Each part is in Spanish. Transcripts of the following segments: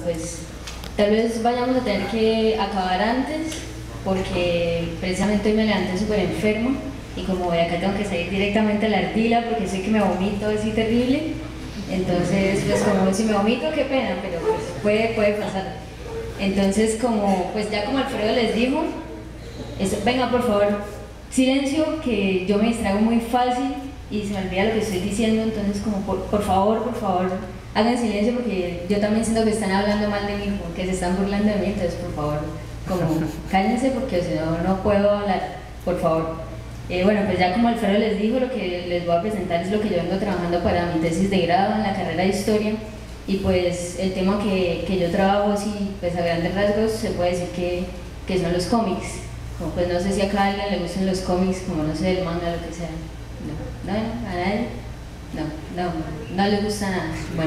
pues tal vez vayamos a tener que acabar antes, porque precisamente hoy me levanté súper enfermo y como de acá tengo que salir directamente a la Ardila porque sé que me vomito así terrible. Entonces, pues como si me vomito, qué pena, pero pues puede pasar. Entonces, como pues ya como Alfredo les dijo, venga por favor, silencio, que yo me distraigo muy fácil y se me olvida lo que estoy diciendo, entonces como por favor, hagan silencio porque yo también siento que están hablando mal de mí, como que se están burlando de mí, entonces por favor, como cállense porque si no, no puedo hablar, por favor. Bueno, pues ya como Alfredo les dijo, lo que les voy a presentar es lo que yo vengo trabajando para mi tesis de grado en la carrera de Historia, y pues el tema que yo trabajo, sí, pues a grandes rasgos se puede decir que son los cómics. Como pues no sé si acá a alguien le gustan los cómics, como no sé, el manga, lo que sea. No, ¿a nadie? No les gusta nada.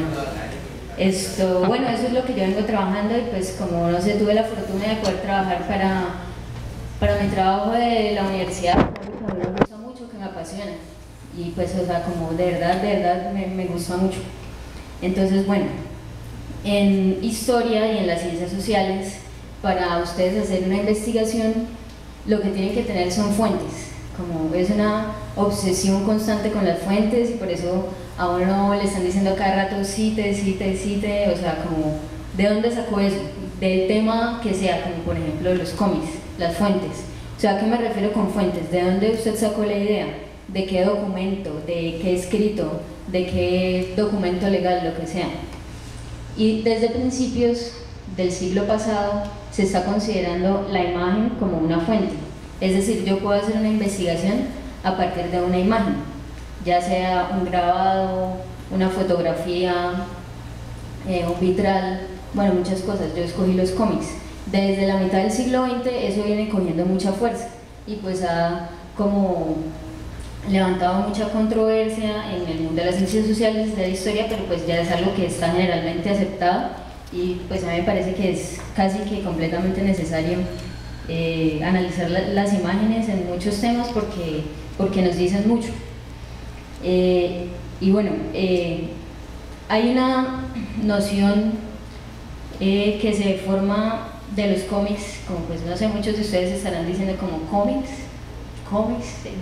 Bueno, eso es lo que yo vengo trabajando, y pues como no sé, tuve la fortuna de poder trabajar para mi trabajo de la universidad, que a mí me gusta mucho, que me apasiona, y pues o sea, como de verdad me gusta mucho. Entonces bueno, en historia y en las ciencias sociales, para ustedes hacer una investigación, lo que tienen que tener son fuentes. Como es una obsesión constante con las fuentes, y por eso a uno le están diciendo a cada rato cite, o sea, como ¿de dónde sacó eso? Del tema que sea, como por ejemplo los cómics, las fuentes. O sea, ¿a qué me refiero con fuentes? ¿De dónde usted sacó la idea? ¿De qué documento? ¿De qué escrito? ¿De qué documento legal? Lo que sea. Y desde principios del siglo pasado se está considerando la imagen como una fuente. Es decir, yo puedo hacer una investigación a partir de una imagen, ya sea un grabado, una fotografía, un vitral, bueno, muchas cosas. Yo escogí los cómics. Desde la mitad del siglo XX eso viene cogiendo mucha fuerza y pues ha como levantado mucha controversia en el mundo de las ciencias sociales, de la historia, pero pues ya es algo que está generalmente aceptado, y pues a mí me parece que es casi que completamente necesario analizar las imágenes en muchos temas porque nos dicen mucho. Y bueno, hay una noción que se forma de los cómics, como pues no sé, muchos de ustedes estarán diciendo como cómics, como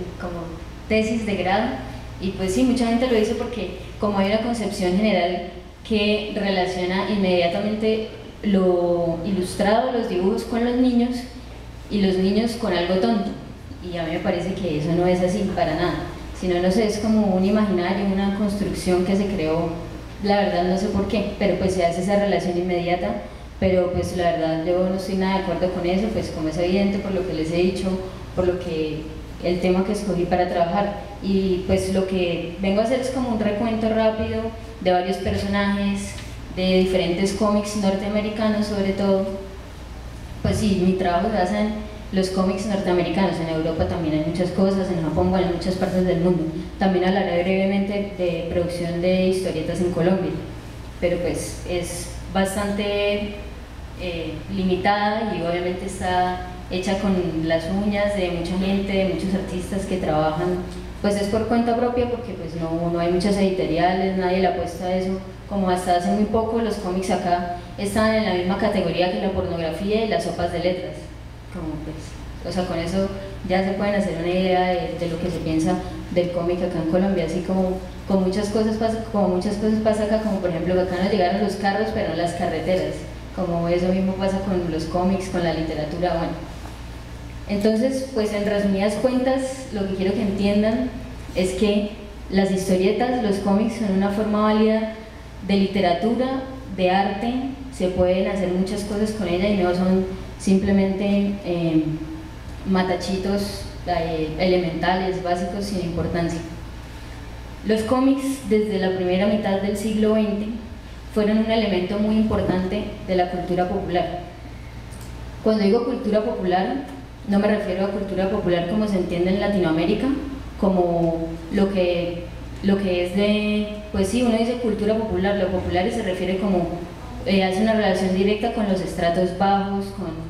tesis de grado, y pues sí, mucha gente lo dice porque como hay una concepción general que relaciona inmediatamente lo ilustrado, los dibujos con los niños, y los niños con algo tonto, y a mí me parece que eso no es así para nada, sino no sé, es como un imaginario, una construcción que se creó, la verdad no sé por qué, pero pues se hace esa relación inmediata, pero pues la verdad yo no estoy nada de acuerdo con eso, pues como es evidente por lo que les he dicho, por lo que el tema que escogí para trabajar, y pues lo que vengo a hacer es como un recuento rápido de varios personajes, de diferentes cómics norteamericanos sobre todo. Pues sí, mi trabajo se basa en los cómics norteamericanos. En Europa también hay muchas cosas, en Japón, bueno, en muchas partes del mundo. También hablaré brevemente de producción de historietas en Colombia, pero pues es bastante limitada, y obviamente está hecha con las uñas de mucha gente, de muchos artistas que trabajan, pues es por cuenta propia, porque pues no hay muchas editoriales, nadie le apuesta a eso. Como hasta hace muy poco los cómics acá estaban en la misma categoría que la pornografía y las sopas de letras, como pues, o sea, con eso ya se pueden hacer una idea de lo que se piensa del cómic acá en Colombia, así como con muchas cosas pasa acá, como por ejemplo que acá no llegaron los carros pero no las carreteras, como eso mismo pasa con los cómics, con la literatura, bueno. Entonces, pues en resumidas cuentas, lo que quiero que entiendan es que las historietas, los cómics son una forma válida de literatura, de arte, se pueden hacer muchas cosas con ella y no son simplemente matachitos elementales, básicos, sin importancia. Los cómics desde la primera mitad del siglo XX fueron un elemento muy importante de la cultura popular. Cuando digo cultura popular, no me refiero a cultura popular como se entiende en Latinoamérica, como lo que es de, pues sí, uno dice cultura popular, lo popular se refiere como, hace una relación directa con los estratos bajos,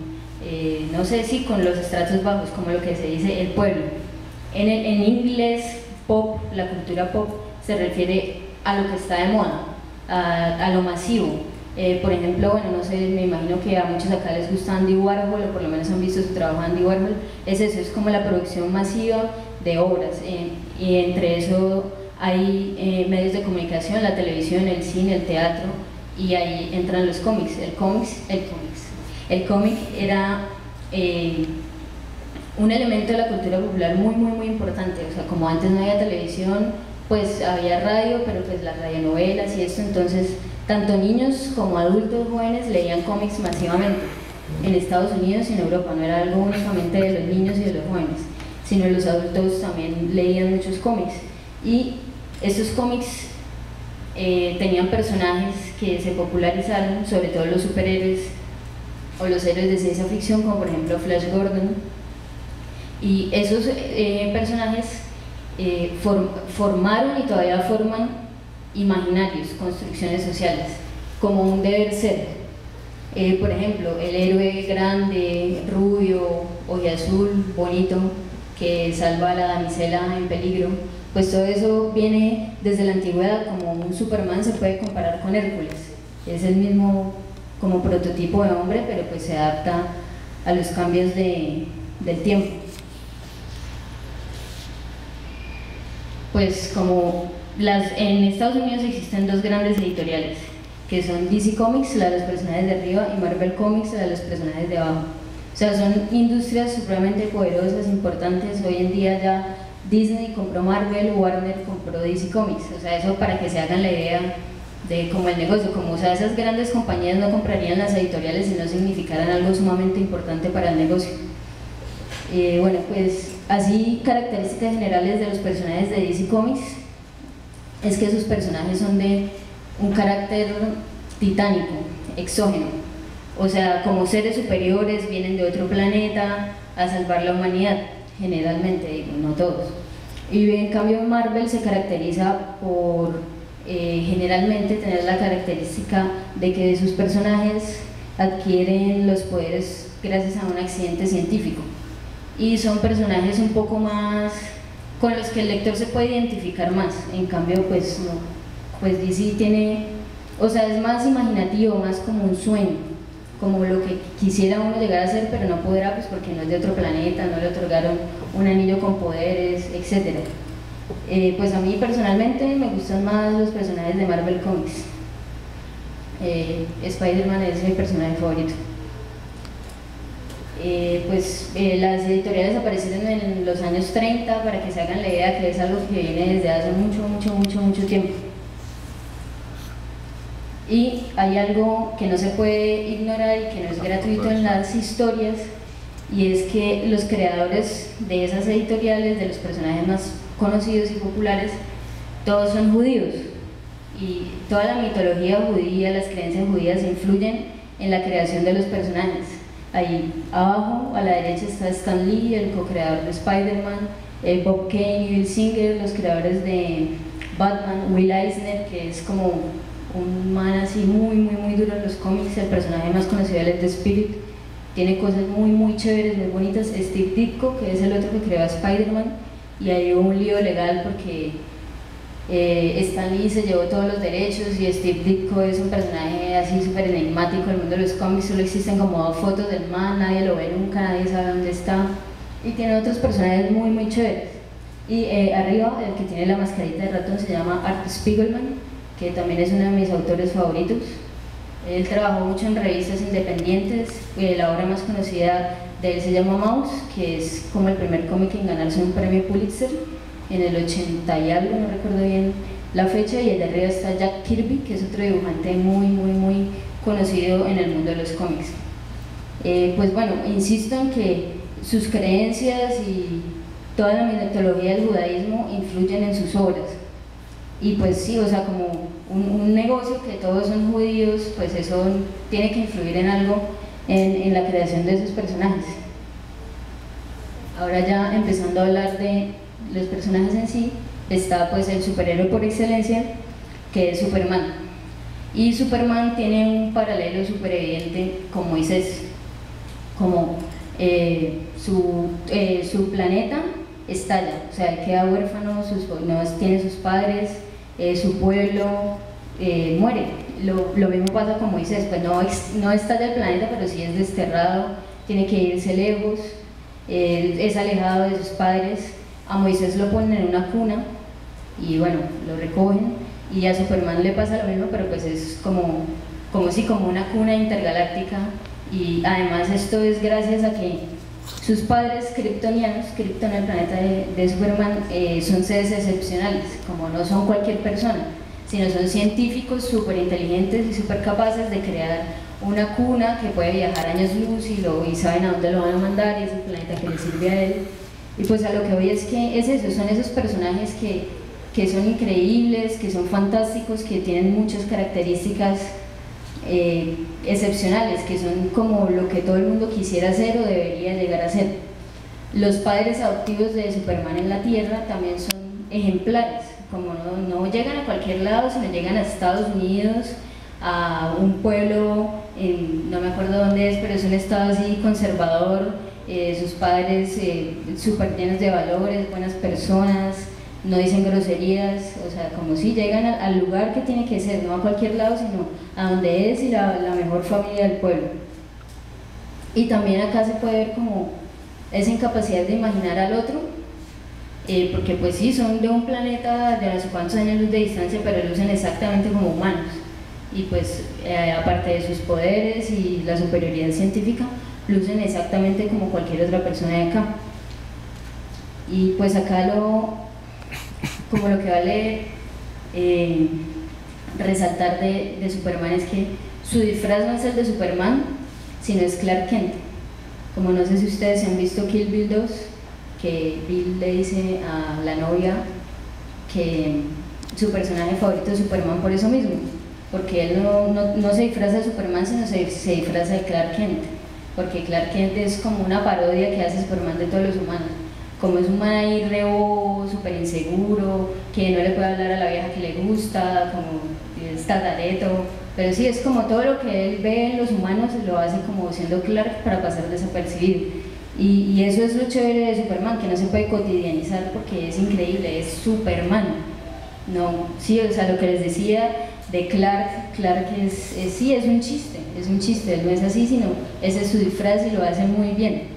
no sé si con los estratos bajos, como lo que se dice el pueblo. En inglés, pop, la cultura pop, se refiere a lo que está de moda, a lo masivo, Por ejemplo, bueno, no sé, me imagino que a muchos acá les gusta Andy Warhol, o por lo menos han visto su trabajo de Andy Warhol. Es eso, es como la producción masiva de obras, y entre eso hay medios de comunicación, la televisión, el cine, el teatro, y ahí entran los cómics. El cómic era un elemento de la cultura popular muy importante. O sea, como antes no había televisión, pues había radio, pero pues las radionovelas y esto, entonces tanto niños como adultos jóvenes leían cómics masivamente en Estados Unidos y en Europa. No era algo únicamente de los niños y de los jóvenes, sino los adultos también leían muchos cómics, y estos cómics tenían personajes que se popularizaron, sobre todo los superhéroes o los héroes de ciencia ficción, como por ejemplo Flash Gordon, y esos personajes formaron y todavía forman imaginarios, construcciones sociales, como un deber ser. Por ejemplo, el héroe grande, rubio, ojiazul, bonito, que salva a la damisela en peligro, pues todo eso viene desde la antigüedad. Como un Superman se puede comparar con Hércules, es el mismo como prototipo de hombre, pero pues se adapta a los cambios del tiempo. Pues como en Estados Unidos existen dos grandes editoriales, que son DC Comics, la de los personajes de arriba, y Marvel Comics, la de los personajes de abajo. O sea, son industrias supremamente poderosas, importantes. Hoy en día ya Disney compró Marvel, Warner compró DC Comics. O sea, eso para que se hagan la idea de cómo el negocio, como, o sea, esas grandes compañías no comprarían las editoriales si no significaran algo sumamente importante para el negocio. Bueno, pues así, características generales de los personajes de DC Comics es que sus personajes son de un carácter titánico, exógeno. O sea, como seres superiores, vienen de otro planeta a salvar la humanidad, generalmente, digo, no todos. Y en cambio Marvel se caracteriza por generalmente tener la característica de que sus personajes adquieren los poderes gracias a un accidente científico, y son personajes un poco más con los que el lector se puede identificar más. En cambio pues no, pues DC tiene, o sea, es más imaginativo, más como un sueño, como lo que quisiera uno llegar a ser, pero no podrá, pues porque no es de otro planeta, no le otorgaron un anillo con poderes, etc. Pues a mí personalmente me gustan más los personajes de Marvel Comics. Spider-Man es mi personaje favorito. Las editoriales aparecieron en los años 30, para que se hagan la idea, que es algo que viene desde hace mucho tiempo. Y hay algo que no se puede ignorar y que no es gratuito en las historias, y es que los creadores de esas editoriales, de los personajes más conocidos y populares, todos son judíos, y toda la mitología judía, las creencias judías influyen en la creación de los personajes. Ahí abajo a la derecha está Stan Lee, el co-creador de Spider-Man, Bob Kane y Bill Singer, los creadores de Batman, Will Eisner, que es como un man así muy duro en los cómics. El personaje más conocido es The Spirit, tiene cosas muy chéveres, muy bonitas. Steve Ditko, que es el otro que creó a Spider-Man, y hay un lío legal porque Stan Lee se llevó todos los derechos, y Steve Ditko es un personaje así súper enigmático en el mundo de los cómics. Solo existen como 2 fotos del man, nadie lo ve nunca, nadie sabe dónde está, y tiene otros personajes muy chéveres. Y arriba, el que tiene la mascarita de ratón, se llama Art Spiegelman, que también es uno de mis autores favoritos. Él trabajó mucho en revistas independientes. La obra más conocida de él se llama Mouse, que es como el primer cómic en ganarse un premio Pulitzer en el 80 y algo, no recuerdo bien la fecha. Y allá arriba está Jack Kirby, que es otro dibujante muy conocido en el mundo de los cómics. Pues bueno, insisto en que sus creencias y toda la mitología del judaísmo influyen en sus obras. Y pues sí, o sea, como un negocio que todos son judíos, pues eso tiene que influir en algo en la creación de esos personajes. Ahora ya empezando a hablar de los personajes en sí, está pues el superhéroe por excelencia, que es Superman. Y Superman tiene un paralelo súper evidente con Moisés. Como su planeta estalla, o sea, él queda huérfano, no tiene sus padres, su pueblo muere, lo mismo pasa con Moisés, pues no está del planeta, pero sí es desterrado, tiene que irse lejos, es alejado de sus padres. A Moisés lo ponen en una cuna y bueno, lo recogen, y a Superman le pasa lo mismo, pero pues es como una cuna intergaláctica. Y además esto es gracias a que sus padres kryptonianos, Krypton, el planeta de Superman, son seres excepcionales, como no son cualquier persona, sino son científicos súper inteligentes y súper capaces de crear una cuna que puede viajar años luz y saben a dónde lo van a mandar, y es el planeta que le sirve a él. Y pues a lo que voy es que es eso, son esos personajes que son increíbles, que son fantásticos, que tienen muchas características excepcionales, que son como lo que todo el mundo quisiera ser o debería llegar a ser. Los padres adoptivos de Superman en la Tierra también son ejemplares, como no llegan a cualquier lado, sino llegan a Estados Unidos, a un pueblo, no me acuerdo dónde es, pero es un estado así conservador, sus padres súper llenos de valores, buenas personas, no dicen groserías, o sea, como si llegan al lugar que tiene que ser, no a cualquier lado, sino a donde es y la mejor familia del pueblo. Y también acá se puede ver como esa incapacidad de imaginar al otro, porque pues sí, son de un planeta de no sé cuántos años luz de distancia, pero lucen exactamente como humanos, y pues aparte de sus poderes y la superioridad científica, lucen exactamente como cualquier otra persona de acá. Y pues acá como lo que vale resaltar de Superman es que su disfraz no es el de Superman, sino es Clark Kent. Como no sé si ustedes han visto Kill Bill 2, que Bill le dice a la novia que su personaje favorito es Superman por eso mismo, porque él no se disfraza de Superman, sino se disfraza de Clark Kent, porque Clark Kent es como una parodia que hace Superman de todos los humanos. Como es un man ahí rebobo, súper inseguro, que no le puede hablar a la vieja que le gusta, como es tatareto, pero sí, es como todo lo que él ve en los humanos lo hace como siendo Clark para pasar desapercibido. Y eso es lo chévere de Superman, que no se puede cotidianizar porque es increíble, es Superman. No, sí, o sea, lo que les decía de Clark sí, es un chiste, él no es así, sino ese es su disfraz y lo hace muy bien.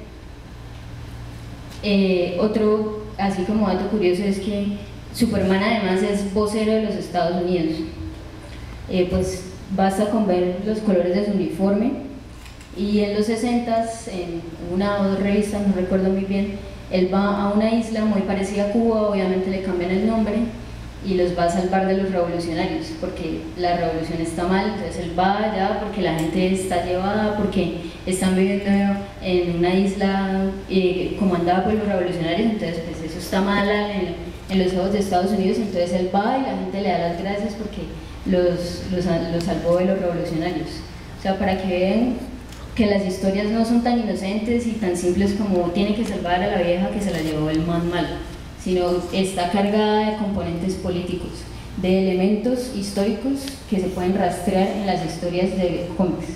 Otro, así como dato curioso, es que Superman además es vocero de los Estados Unidos. Pues basta con ver los colores de su uniforme, y en los 60s, en una o dos revistas, no recuerdo muy bien, él va a una isla muy parecida a Cuba, obviamente le cambian el nombre, y los va a salvar de los revolucionarios, porque la revolución está mal. Entonces él va allá porque la gente está llevada, porque están viviendo en una isla comandada por los revolucionarios, entonces pues eso está mal en los ojos de Estados Unidos. Entonces él va y la gente le da las gracias porque los salvó de los revolucionarios. O sea, para que vean que las historias no son tan inocentes y tan simples como tiene que salvar a la vieja que se la llevó el man malo, sino está cargada de componentes políticos, de elementos históricos que se pueden rastrear en las historias de cómics.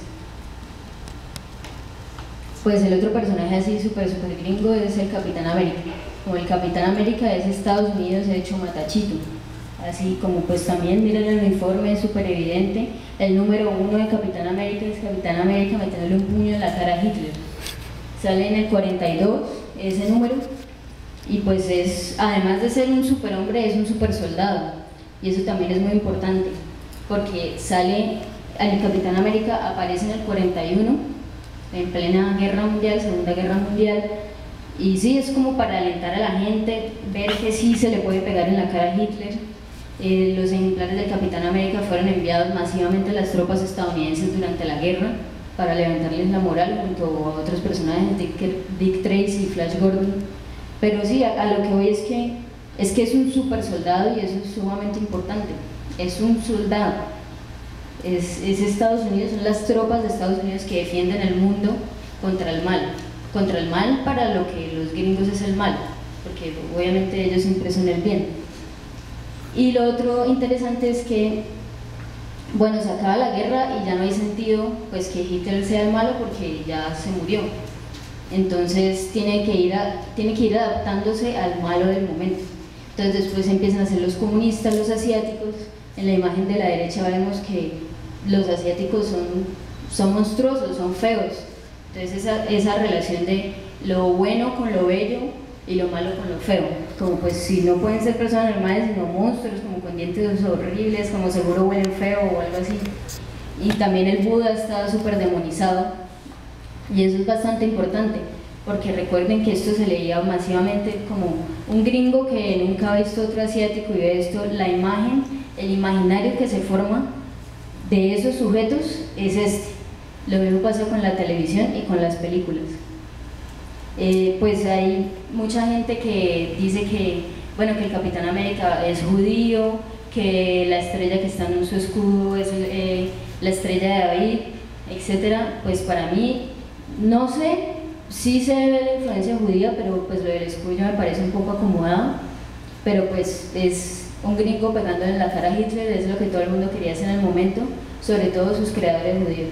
Pues el otro personaje así súper gringo es el Capitán América. Como el Capitán América es Estados Unidos hecho matachito, así como pues también miren el uniforme, es súper evidente. El número 1 de Capitán América es Capitán América metiéndole un puño en la cara a Hitler. Sale en el 42 ese número. Y pues además de ser un superhombre, es un super soldado, y eso también es muy importante, porque el Capitán América aparece en el 41, en plena guerra mundial, Segunda Guerra Mundial, y sí, es como para alentar a la gente, ver que sí se le puede pegar en la cara a Hitler. Los ejemplares del Capitán América fueron enviados masivamente a las tropas estadounidenses durante la guerra, para levantarles la moral junto a otros personajes, Dick Tracy y Flash Gordon. Pero sí, a lo que voy es que es un super soldado, y eso es sumamente importante. Es un soldado, es Estados Unidos, son las tropas de Estados Unidos que defienden el mundo contra el mal para lo que los gringos es el mal, porque obviamente ellos siempre son el bien. Y lo otro interesante es que, bueno, se acaba la guerra y ya no hay sentido pues que Hitler sea el malo, porque ya se murió. Entonces tiene que ir adaptándose al malo del momento. Entonces después empiezan a ser los comunistas, los asiáticos. En la imagen de la derecha vemos que los asiáticos son monstruosos, son feos. Entonces esa relación de lo bueno con lo bello y lo malo con lo feo, como pues si no pueden ser personas normales sino monstruos, como con dientes horribles, como seguro huelen feo o algo así. Y también el Buda está súper demonizado, y eso es bastante importante, porque recuerden que esto se leía masivamente como un gringo que nunca ha visto otro asiático y ve esto, la imagen, el imaginario que se forma de esos sujetos es este. Lo mismo pasa con la televisión y con las películas. Pues hay mucha gente que dice que, bueno, que el Capitán América es judío, que la estrella que está en su escudo es la estrella de David, etcétera. Pues para mí, no sé, sí se ve la influencia judía, pero pues lo del escudo me parece un poco acomodado, pero pues es un gringo pegándole en la cara a Hitler, es lo que todo el mundo quería hacer en el momento, sobre todo sus creadores judíos.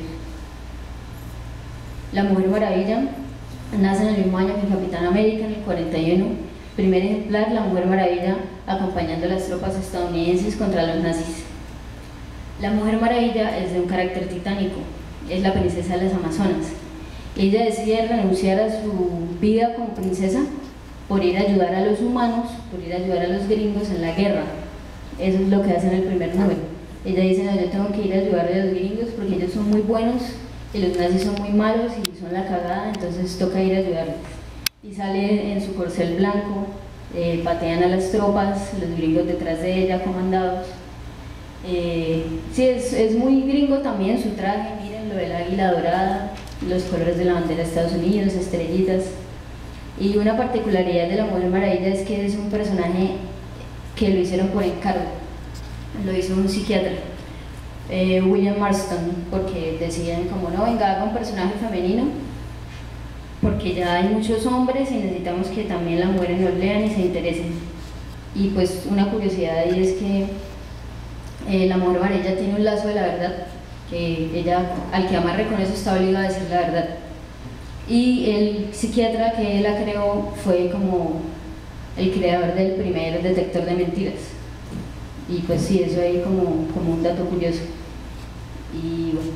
La Mujer Maravilla nace en el mismo año que el Capitán América, en el 41, primer ejemplar, la Mujer Maravilla acompañando a las tropas estadounidenses contra los nazis. La Mujer Maravilla es de un carácter titánico, es la princesa de las Amazonas. Ella decide renunciar a su vida como princesa por ir a ayudar a los humanos, por ir a ayudar a los gringos en la guerra. Eso es lo que hace en el primer número. Ella dice, no, yo tengo que ir a ayudar a los gringos porque ellos son muy buenos y los nazis son muy malos y son la cagada, entonces toca ir a ayudarles. Y sale en su corcel blanco, patean a las tropas, los gringos detrás de ella, comandados. Sí, es muy gringo también su traje, miren lo del águila dorada, los colores de la bandera de Estados Unidos, estrellitas. Y una particularidad de la Mujer Maravilla es que es un personaje que lo hicieron por encargo, lo hizo un psiquiatra. William Marston, porque deciden como no, venga, haga un personaje femenino porque ya hay muchos hombres y necesitamos que también las mujeres nos lean y se interesen. Y pues una curiosidad ahí es que la Mujer Maravilla tiene un lazo de la verdad, que ella, al que amarre con eso, está obligada a decir la verdad. Y el psiquiatra que la creó fue como el creador del primer detector de mentiras. Y pues sí, eso ahí como un dato curioso. Y bueno,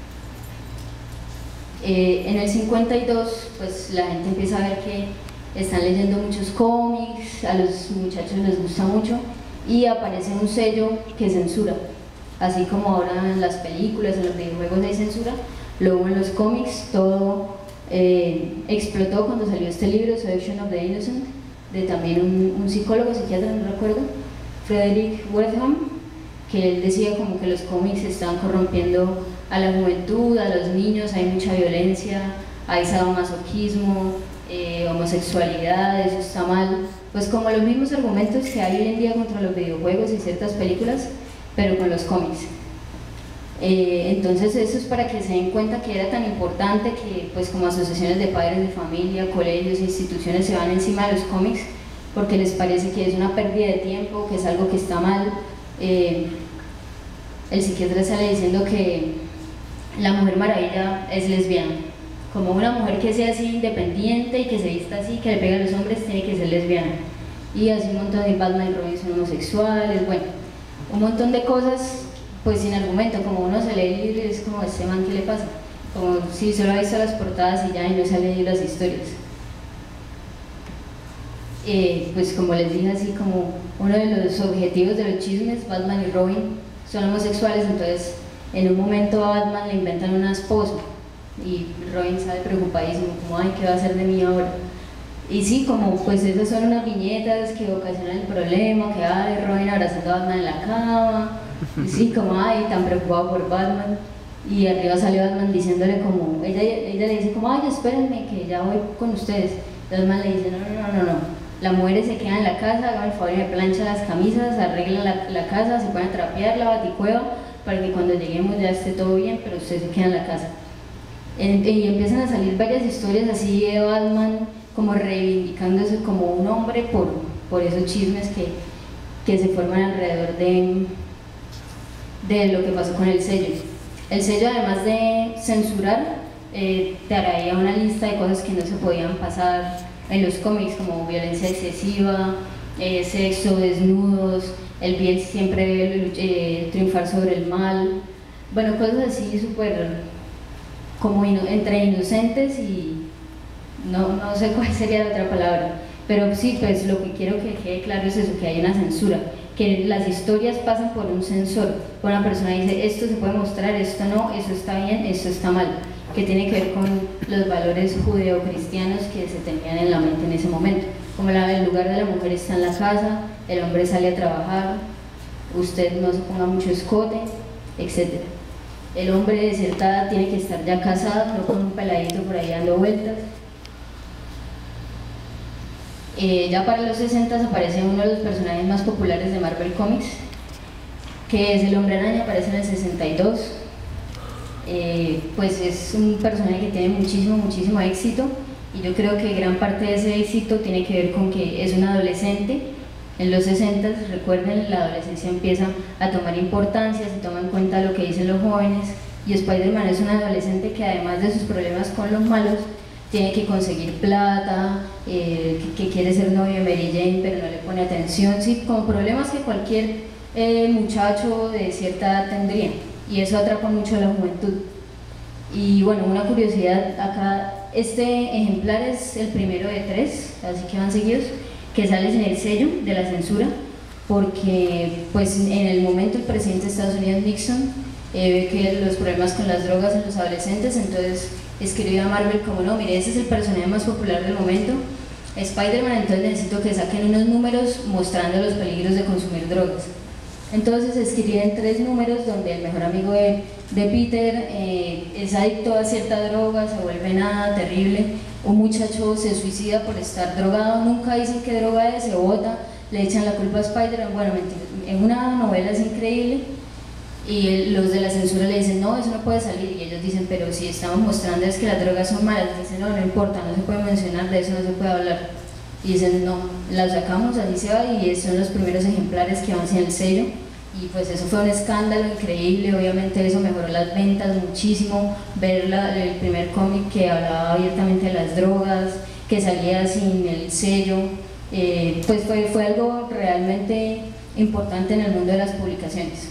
en el 52 pues la gente empieza a ver que están leyendo muchos cómics, a los muchachos les gusta mucho y aparece un sello que censura, así como ahora en las películas, en los videojuegos hay censura, luego en los cómics todo explotó cuando salió este libro, Seduction of the Innocent, de también un psicólogo, psiquiatra, no recuerdo, Frederick Wertham, que él decía como que los cómics estaban corrompiendo a la juventud, a los niños, hay mucha violencia, hay sadomasoquismo, homosexualidad, eso está mal, pues como los mismos argumentos que hay hoy en día contra los videojuegos y ciertas películas, pero con los cómics. Entonces eso es para que se den cuenta que era tan importante que pues como asociaciones de padres de familia, colegios, instituciones se van encima de los cómics porque les parece que es una pérdida de tiempo, que es algo que está mal. El psiquiatra sale diciendo que la Mujer Maravilla es lesbiana, como una mujer que sea así independiente y que se vista así, que le pega a los hombres, tiene que ser lesbiana. Y así un montón de Batman y Robin son homosexuales, bueno, un montón de cosas pues sin argumento, como uno se lee el libro y es como, ¿este man qué le pasa? Como si solo ha visto las portadas y ya y no se ha leído las historias. Pues como les dije, así como uno de los objetivos de los chismes, Batman y Robin son homosexuales, entonces en un momento a Batman le inventan una esposa y Robin sale preocupadísimo, como ay, ¿qué va a hacer de mí ahora? Y sí, como pues esas son unas viñetas que ocasionan el problema, que ay, Robin abrazando a Batman en la cama, y sí, como ay, tan preocupado por Batman, y arriba sale Batman diciéndole como, ella le dice como ay, espérenme que ya voy con ustedes, y Batman le dice no, las mujeres se quedan en la casa, hagan el favor y me planchan las camisas, arreglan la casa, se pueden trapear la baticueva para que cuando lleguemos ya esté todo bien, pero ustedes se quedan en la casa. Y empiezan a salir varias historias así de Batman como reivindicándose como un hombre por esos chismes que se forman alrededor de lo que pasó con el sello. El sello, además de censurar, te traía una lista de cosas que no se podían pasar en los cómics, como violencia excesiva, sexo, desnudos, el bien siempre triunfar sobre el mal, bueno, cosas así súper como entre inocentes y no sé cuál sería la otra palabra, pero sí, pues lo que quiero que quede claro es eso, que hay una censura, que las historias pasan por un censor, una persona dice esto se puede mostrar, esto no, eso está bien, esto está mal, que tiene que ver con los valores judeocristianos que se tenían en la mente en ese momento, como el lugar de la mujer está en la casa, el hombre sale a trabajar, usted no se ponga mucho escote, etc. El hombre de cierta edad tiene que estar ya casado, no con un peladito por ahí dando vueltas. Ya para los 60 aparece uno de los personajes más populares de Marvel Comics, que es el Hombre Araña, aparece en el 62. Pues es un personaje que tiene muchísimo éxito, y yo creo que gran parte de ese éxito tiene que ver con que es un adolescente. En los 60, recuerden, la adolescencia empieza a tomar importancia, se toma en cuenta lo que dicen los jóvenes, y Spider-Man es un adolescente que, además de sus problemas con los malos, tiene que conseguir plata, que quiere ser novio de Mary Jane pero no le pone atención, sí, como problemas que cualquier muchacho de cierta edad tendría, y eso atrapa mucho a la juventud. Y bueno, una curiosidad acá, este ejemplar es el primero de 3, así que van seguidos, que sale sin el sello de la censura, porque pues en el momento el presidente de Estados Unidos, Nixon, ve que los problemas con las drogas en los adolescentes, entonces escribió a Marvel como: no, mire, ese es el personaje más popular del momento, Spider-Man, entonces necesito que saquen unos números mostrando los peligros de consumir drogas. Entonces escriben 3 números donde el mejor amigo de Peter es adicto a cierta droga, se vuelve nada terrible, un muchacho se suicida por estar drogado, nunca dicen qué droga es, se bota, le echan la culpa a Spider-Man, bueno, mentira, en una novela es increíble, y los de la censura le dicen: no, eso no puede salir, y ellos dicen: pero si estamos mostrando es que las drogas son malas, dicen: no, no importa, no se puede mencionar, de eso no se puede hablar, y dicen: no, las sacamos, así se va, y son los primeros ejemplares que van sin el sello. Y pues eso fue un escándalo increíble, obviamente eso mejoró las ventas muchísimo, ver el primer cómic que hablaba abiertamente de las drogas, que salía sin el sello, pues fue algo realmente importante en el mundo de las publicaciones.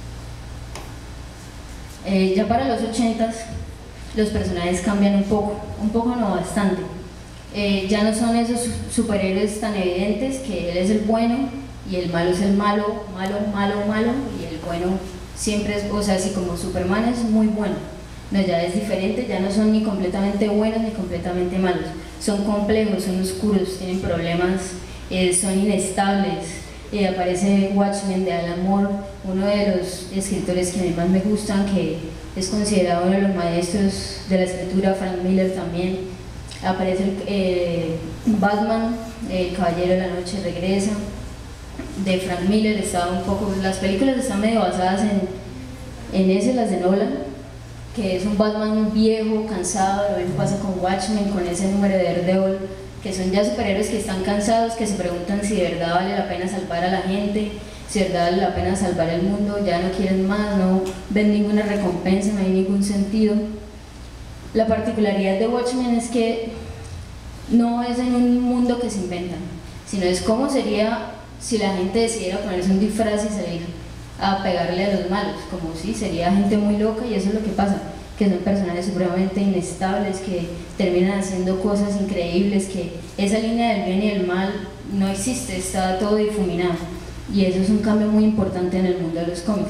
Ya para los 80s los personajes cambian un poco no, bastante. Ya no son esos superhéroes tan evidentes que él es el bueno y el malo es el malo, y el bueno siempre es, o sea, así como Superman es muy bueno. No, ya es diferente, ya no son ni completamente buenos ni completamente malos, son complejos, son oscuros, tienen problemas, son inestables. Aparece Watchmen de Alan Moore, uno de los escritores que a mí más me gustan, que es considerado uno de los maestros de la escritura. Frank Miller también. Aparece Batman, el Caballero de la Noche regresa, de Frank Miller. Las películas están medio basadas en las de Nolan, que es un Batman viejo, cansado. Lo mismo pasa con Watchmen, con ese número de Daredevil, que son ya superhéroes que están cansados, que se preguntan si de verdad vale la pena salvar a la gente, si de verdad vale la pena salvar el mundo, ya no quieren más, no ven ninguna recompensa, no hay ningún sentido. La particularidad de Watchmen es que no es en un mundo que se inventan, sino es cómo sería si la gente decidiera ponerse un disfraz y salir a pegarle a los malos, como si sería gente muy loca, y eso es lo que pasa, que son personajes supremamente inestables, que terminan haciendo cosas increíbles, que esa línea del bien y el mal no existe, está todo difuminado, y eso es un cambio muy importante en el mundo de los cómics.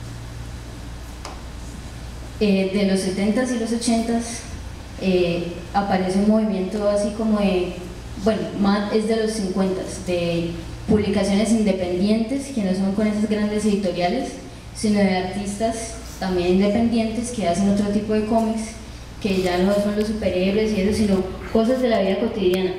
De los 70s y los 80s aparece un movimiento así como de, bueno, más es de los 50s, de publicaciones independientes, que no son con esas grandes editoriales, sino de artistas también independientes que hacen otro tipo de cómics, que ya no son los superhéroes y eso, sino cosas de la vida cotidiana.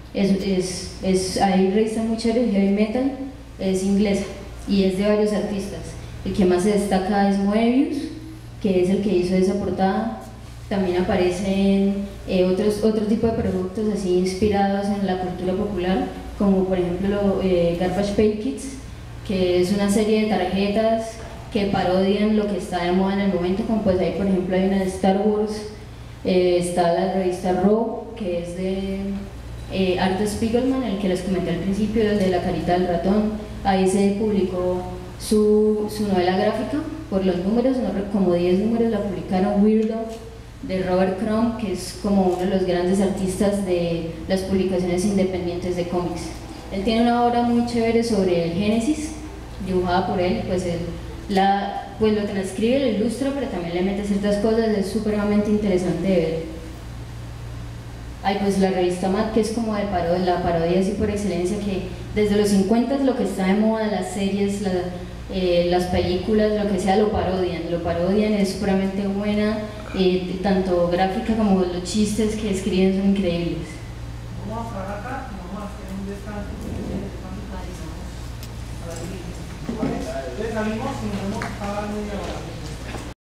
Hay revistas muy chéveres. Heavy Metal es inglesa y es de varios artistas. El que más se destaca es Moebius, que es el que hizo esa portada. También aparecen otro tipo de productos así inspirados en la cultura popular, como por ejemplo Garbage Pail Kids, que es una serie de tarjetas que parodian lo que está de moda en el momento, como pues ahí por ejemplo hay una de Star Wars, está la revista Raw, que es de Art Spiegelman, el que les comenté al principio, el de la carita del ratón. Ahí se publicó su novela gráfica por los números, como 10 números la publicaron, Weirdo, de Robert Crumb, que es como uno de los grandes artistas de las publicaciones independientes de cómics. Él tiene una obra muy chévere sobre el Génesis, dibujada por él, pues pues lo transcribe, lo ilustra, pero también le mete ciertas cosas, es supremamente interesante de ver. Hay pues la revista Mad, que es como de la parodia así por excelencia, que desde los 50 es lo que está de moda, las series, las películas, lo que sea, lo parodian, es supremamente buena, tanto gráfica como los chistes que escriben son increíbles. Vamos a parar acá, vamos a hacer un descanso. Entonces salimos y nos vemos cada media hora.